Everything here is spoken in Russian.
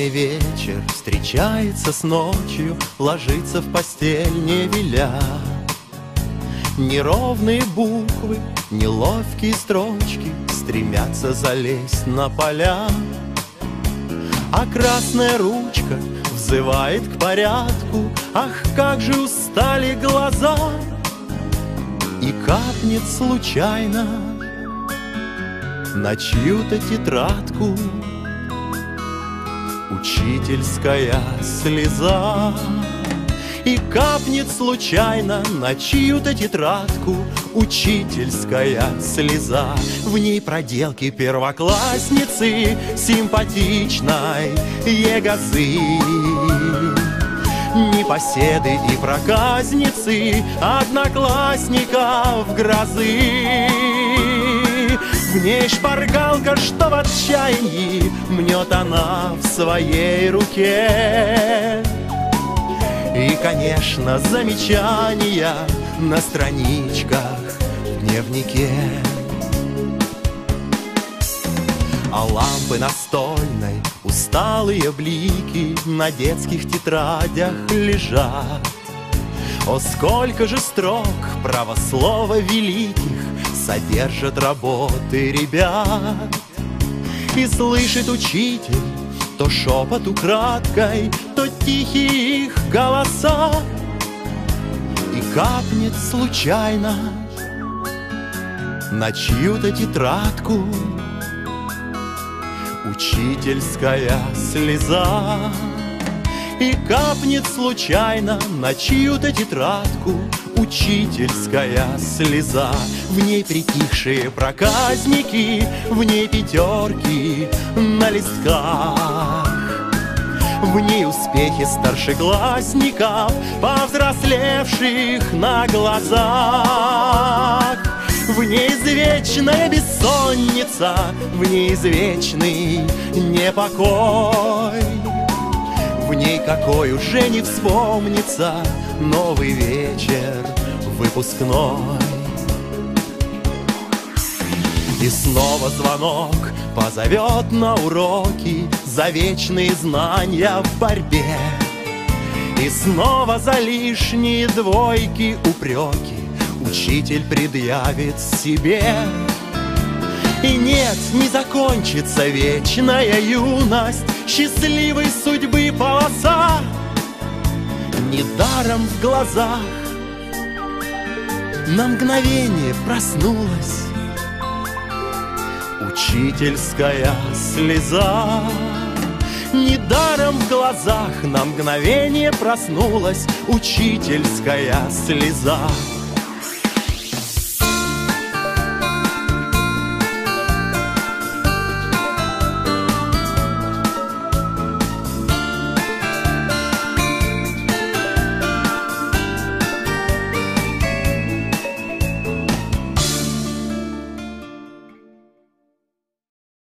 Звездный вечер встречается с ночью, ложится в постель не веля. Неровные буквы, неловкие строчки стремятся залезть на поля. А красная ручка взывает к порядку, ах, как же устали глаза! И капнет случайно на чью-то тетрадку учительская слеза. И капнет случайно на чью-то тетрадку учительская слеза. В ней проделки первоклассницы симпатичной егозы, непоседы и проказницы одноклассников грозы. В ней шпаргалка, что в отчаянии мнет она в своей руке. И, конечно, замечания на страничках в дневнике. А лампы настольной усталые блики на детских тетрадях лежат. О, сколько же строк правослова великих содержат работы ребят. И слышит учитель то шепот украдкой, то тихие их голоса. И капнет случайно на чью-то тетрадку учительская слеза. И капнет случайно на чью-то тетрадку учительская слеза. В ней притихшие проказники, в ней пятерки на листках, в ней успехи старшеклассников, повзрослевших на глазах. В ней извечная бессонница, в ней извечный непокой. В ней какой уже не вспомнится новый вечер выпускной. И снова звонок позовет на уроки за вечные знания в борьбе. И снова за лишние двойки упреки учитель предъявит себе. И нет, не закончится вечная юность, счастливой судьбы полоса. Недаром в глазах на мгновение проснулась учительская слеза. Недаром в глазах на мгновение проснулась учительская слеза.